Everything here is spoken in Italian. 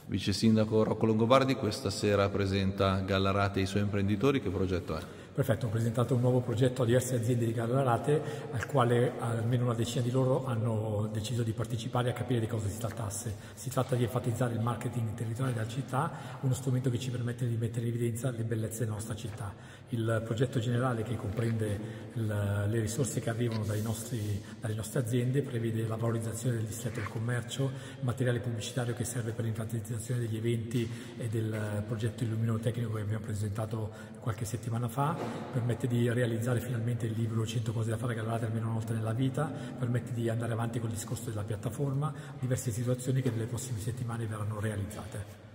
Vice Sindaco Rocco Longobardi questa sera presenta Gallarate e i suoi imprenditori, che progetto è? Perfetto, ho presentato un nuovo progetto a diverse aziende di Gallarate, al quale almeno una decina di loro hanno deciso di partecipare a capire di cosa si trattasse. Si tratta di enfatizzare il marketing territoriale della città, uno strumento che ci permette di mettere in evidenza le bellezze della nostra città. Il progetto generale, che comprende le risorse che arrivano dalle nostre aziende, prevede la valorizzazione del distretto del commercio, il materiale pubblicitario che serve per l'infantilizzazione degli eventi e del progetto illuminotecnico che abbiamo presentato qualche settimana fa. Permette di realizzare finalmente il libro 100 cose da fare a Gallarate almeno una volta nella vita, permette di andare avanti con il discorso della piattaforma, diverse situazioni che nelle prossime settimane verranno realizzate.